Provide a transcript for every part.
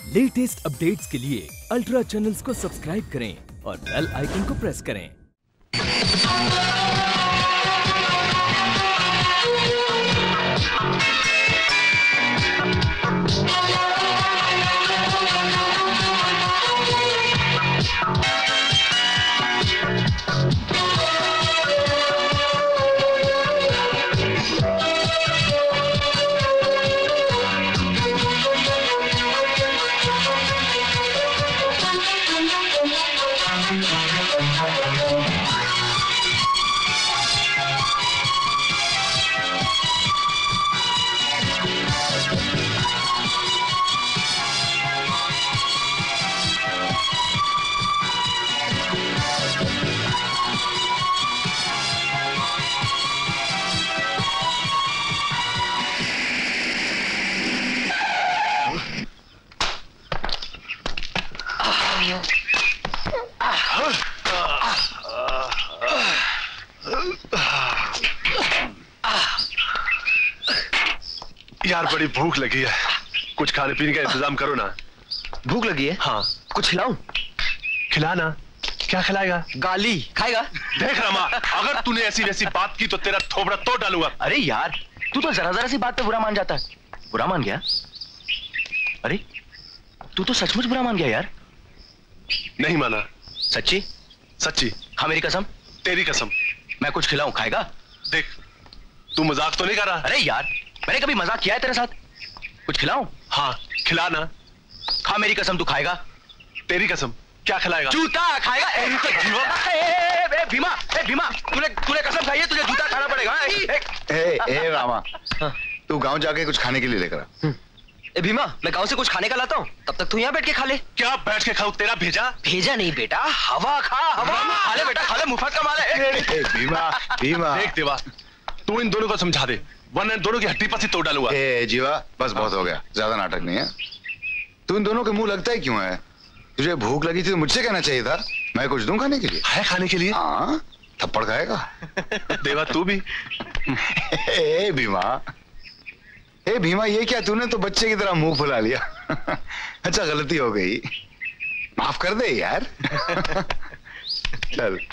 Latest updates के लिए ultra channels को सब्सक्राइब करें और बेल आइकन को प्रेस करें। यार बड़ी भूख लगी है, कुछ खाने पीने का इंतजाम करो ना। भूख लगी है? हाँ। कुछ खिलाऊं? खिलाना। क्या खिलाएगा? गाली खाएगा? देख रमा, अगर तूने ऐसी वैसी बात की तो तेरा थोबड़ा तोड़ डालूंगा। अरे यार, तू तो जरा जरा सी बात पे बुरा मान जाता है। बुरा मान गया? अरे तू तो सचमुच बुरा मान गया यार। नहीं माना। सच्ची? सच्ची। हाँ मेरी कसम। तेरी कसम। मैं कुछ खिलाऊं, खाएगा? देख, तू मजाक तो नहीं कर रहा? अरे यार, मैंने कभी मजाक किया है तेरे साथ? कुछ खिलाऊं? हाँ खिलाना। खा मेरी कसम, तू खाएगा? तेरी कसम। क्या खिलाएगा? जूता खाएगा? भीमा, तूने कसम खाई है, तुझे जूता खाना पड़ेगा। रामा, तू गांव जाके कुछ खाने के लिए लेकर आ। भीमा, मैं गांव से कुछ खाने का लाता हूँ, तब तक तू यहाँ बैठ के खा ले। क्या बैठ के खाऊं? तेरा भेजा? भेजा नहीं बेटा, हवा खा, हवा खा ले बेटा, खा ले, मुफ्त का माल है। भीमा देख देवा, तू इन दोनों को समझा दे, वरना इन दोनों की हड्डी पसी तोड़ डालूंगा। जीवा, बस बहुत हो गया, ज्यादा नाटक नहीं है। तू इन दोनों के मुंह लगता है क्यों है? तुझे भूख लगी थी तो मुझसे कहना चाहिए था, मैं कुछ दूं खाने के लिए। है खाने के लिए? हाँ, थप्पड़ खाएगा। देवा तू भी। भीमा, ये क्या तूने तो बच्चे की तरह मुंह फुला लिया। अच्छा, गलती हो गई, माफ कर दे यार। चल।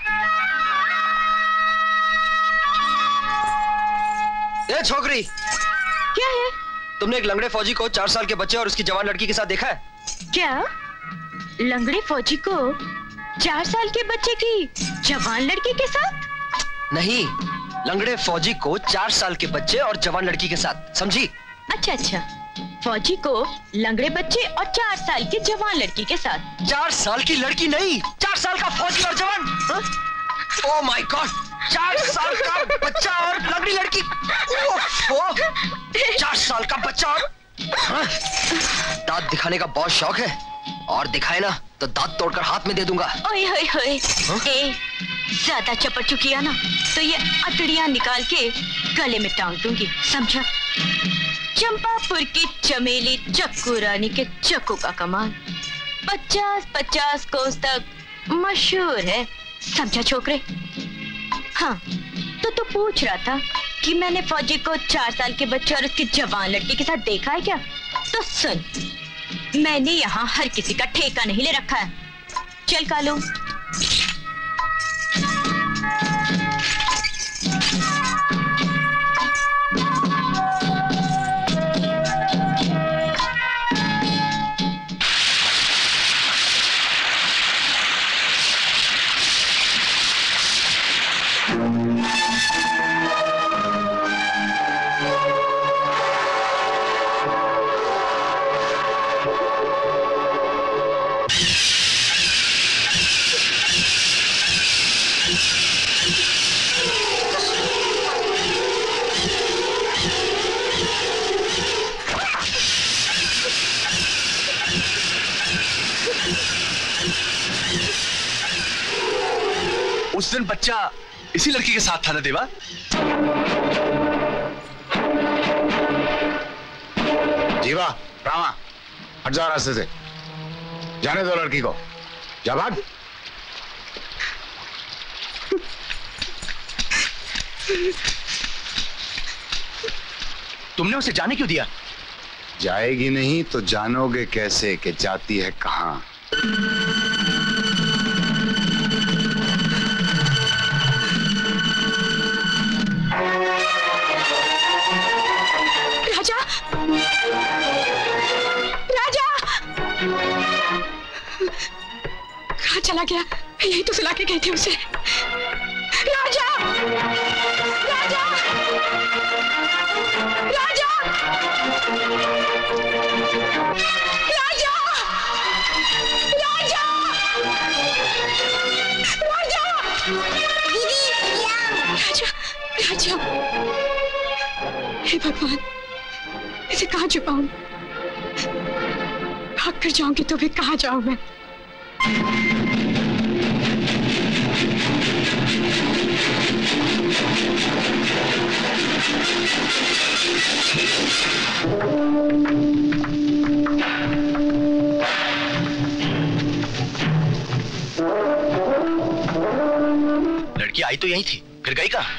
ए छोकरी, क्या है? तुमने एक लंगड़े फौजी को 4 साल के बच्चे और उसकी जवान लड़की के साथ देखा है? क्या? लंगड़े फौजी को 4 साल के बच्चे की जवान लड़की के साथ? नहीं, लंगड़े फौजी को 4 साल के बच्चे और जवान लड़की के साथ, समझी? अच्छा, फौजी को लंगड़े बच्चे और 4 साल की जवान लड़की के साथ। 4 साल की लड़की नहीं, 4 साल का फौजी और जवान। ओह माय गॉड, 4 साल का बच्चा और लंगड़ी लड़की। 4 साल का बच्चा और दांत दिखाने का बहुत शौक है, और दिखाए ना तो दांत तोड़कर हाथ में दे दूंगा। ओए होए होए, ज्यादा चपट किया ना तो ये अतड़ियां निकाल के गले में टांग दूंगी, समझा? चंपापुर की चमेली चक्कू रानी के चक्कू का कमाल 50-50 कोस तक मशहूर है, समझा छोकरे? हाँ, तो तू पूछ रहा था कि मैंने फौजी को 4 साल के बच्चे और उसकी जवान लड़की के साथ देखा है क्या? तो सुन, मैंने यहाँ हर किसी का ठेका नहीं ले रखा है। चल कालू। उस दिन बच्चा इसी लड़की के साथ था ना देवा? जीवा, रामा, हट जाओ रास्ते से, जाने दो लड़की को, जा भाग। तुमने उसे जाने क्यों दिया? जाएगी नहीं तो जानोगे कैसे कि जाती है कहाँ। राजा, राजा, कहाँ चला गया? यही तो सुला के गई थी उसे। राजा, राजा, राजा, राजा, राजा, राजा, दीदी, राजा, राजा, हे भगवान, इसे कहाँ छुपाऊं? भाग कर जाऊंगी तो भी कहाँ जाऊं मैं? लड़की आई तो यहीं थी, फिर गई कहाँ?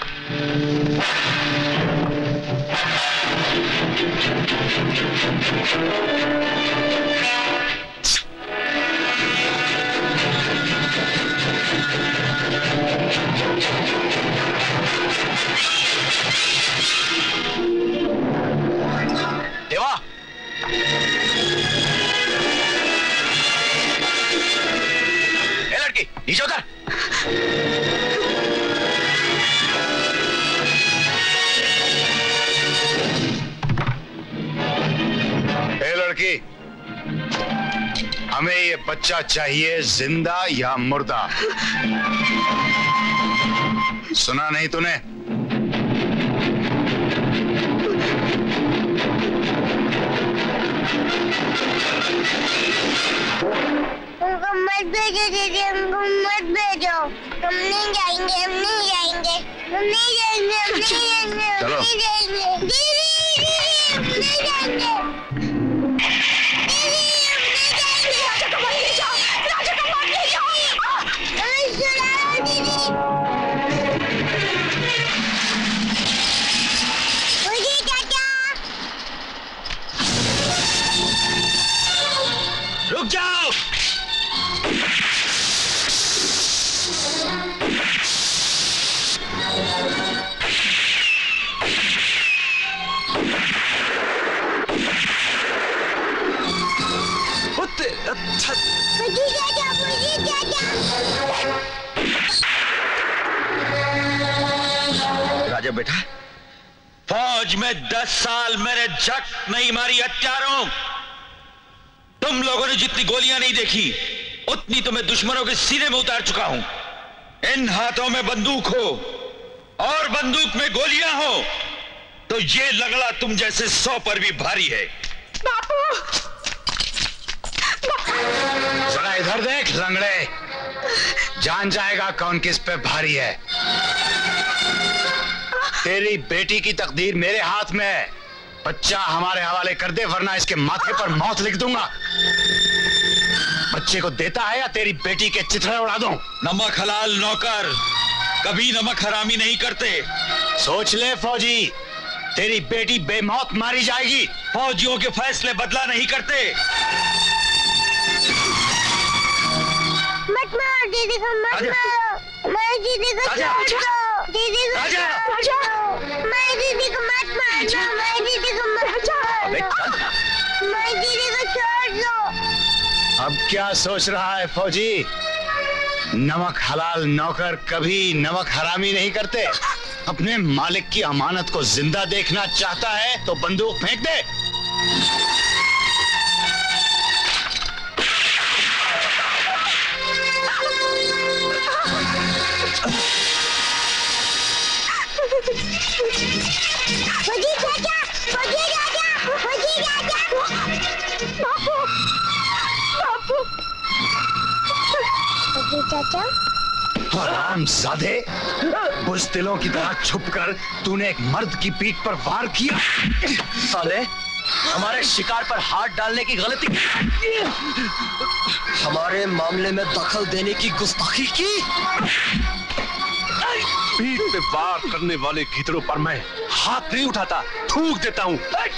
देवा, ए लड़की, नीचे उतर। लड़की, हमें ये बच्चा चाहिए जिंदा या मुर्दा? सुना नहीं तूने? हमको मत भेजो दीदी, हमको मत भेजो। हम नहीं जाएंगे, हम नहीं जाएंगे, हम नहीं जाएंगे, हम नहीं जाएंगे, हम नहीं जाएंगे। दीदी, हम नहीं जाएंगे। राजा को मत ले जाओ, राजा को मत ले जाओ। हमें सुलाओ दीदी। मुझे चाचा। रुक जाओ। राजा बेटा, फौज में 10 साल मेरे झक नहीं मारी हत्यारों। तुम लोगों ने जितनी गोलियां नहीं देखी उतनी तो मैं दुश्मनों के सीने में उतार चुका हूं। इन हाथों में बंदूक हो और बंदूक में गोलियां हो तो ये लगड़ा तुम जैसे 100 पर भी भारी है। बापू, जरा इधर देख लंगड़े, जान जाएगा कौन किस पे भारी है। तेरी बेटी की तकदीर मेरे हाथ में है। बच्चा हमारे हवाले कर दे वरना इसके माथे पर मौत लिख दूंगा। बच्चे को देता है या तेरी बेटी के चिथड़े उड़ा दूं? नमक हलाल नौकर कभी नमक हरामी नहीं करते। सोच ले फौजी, तेरी बेटी बेमौत मारी जाएगी। फौजियों के फैसले बदला नहीं करते। मत मारो दीदी को, मत मारो। मैं दीदी को छोड़ दो। दीदी को छोड़ दो। मैं दीदी को मत मारना। मैं दीदी को मत मारो। मैं दीदी को छोड़ दो। अब क्या सोच रहा है फौजी? नमक हलाल नौकर कभी नमक हरामी नहीं करते। अपने मालिक की अमानत को जिंदा देखना चाहता है तो बंदूक फेंक दे। फौजी चाचा, फौजी चाचा, फौजी चाचा। बापू, बापू। फौजी चाचा। हरामजादे, बुज़दिलों की तरह छुपकर तूने एक मर्द की पीठ पर वार किया। साले, हमारे शिकार पर हाथ डालने की गलती, हमारे मामले में दखल देने की गुस्ताखी की। पीठ पे वार करने वाले गीदड़ों पर मैं हाथ नहीं उठाता, थूक देता हूँ।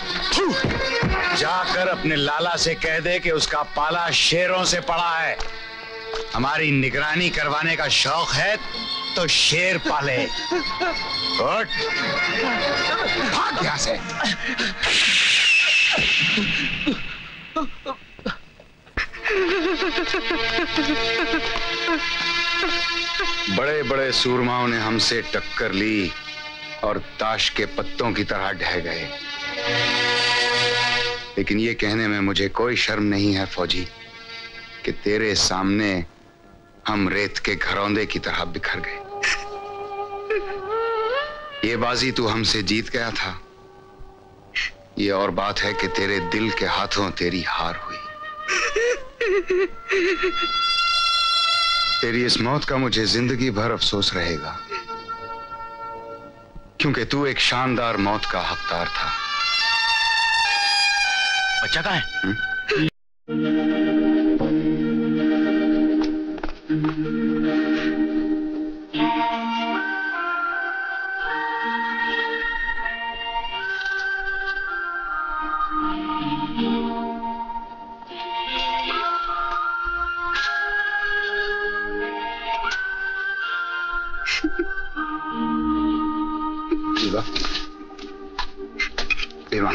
जाकर अपने लाला से कह दे कि उसका पाला शेरों से पड़ा है। हमारी निगरानी करवाने का शौक है तो शेर पाले। उठ, भाग यहां से। बड़े बड़े सूरमाओं ने हमसे टक्कर ली और ताश के पत्तों की तरह ढह गए, लेकिन ये कहने में मुझे कोई शर्म नहीं है फौजी कि तेरे सामने हम रेत के घरौंदे की तरह बिखर गए। ये बाजी तू हमसे जीत गया था, ये और बात है कि तेरे दिल के हाथों तेरी हार हुई। तेरी इस मौत का मुझे जिंदगी भर अफसोस रहेगा, क्योंकि तू एक शानदार मौत का हकदार था। बच्चा कहाँ है? भीमा,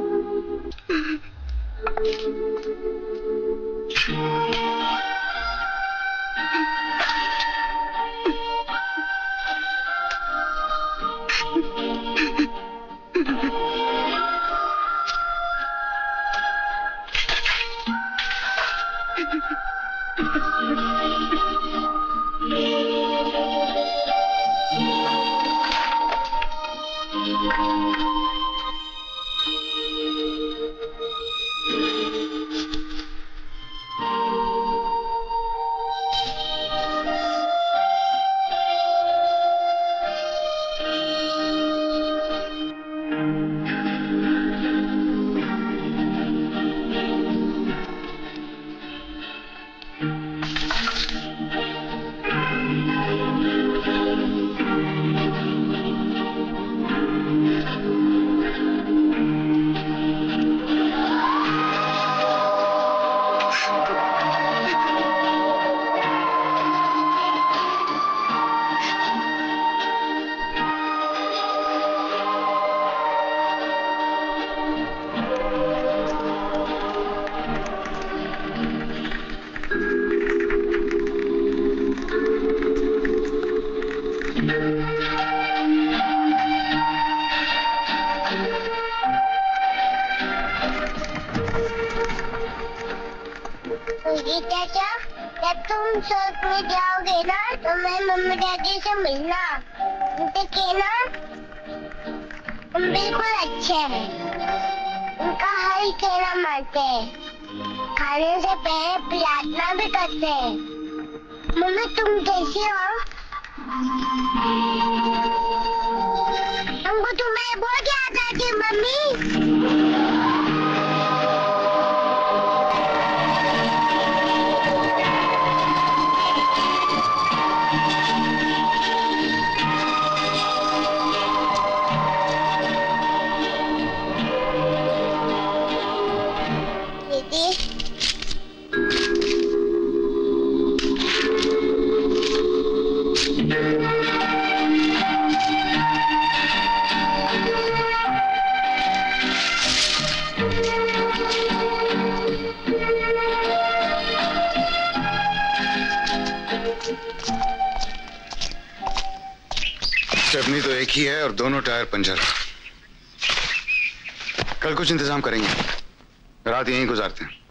चाचा, जब तुम शौक में जाओगे ना तो मैं मम्मी डैडी से मिलना। उनसे कहना हम बिल्कुल अच्छे हैं, उनका हर कहना मानते हैं, खाने से पहले प्रार्थना भी करते हैं। मम्मी तुम कैसी हो? हमको तुम्हें बहुत याद आती है मम्मी। स्टेपनी तो एक ही है और दोनों टायर पंचर। कल कुछ इंतजाम करेंगे, रात यहीं गुजारते हैं।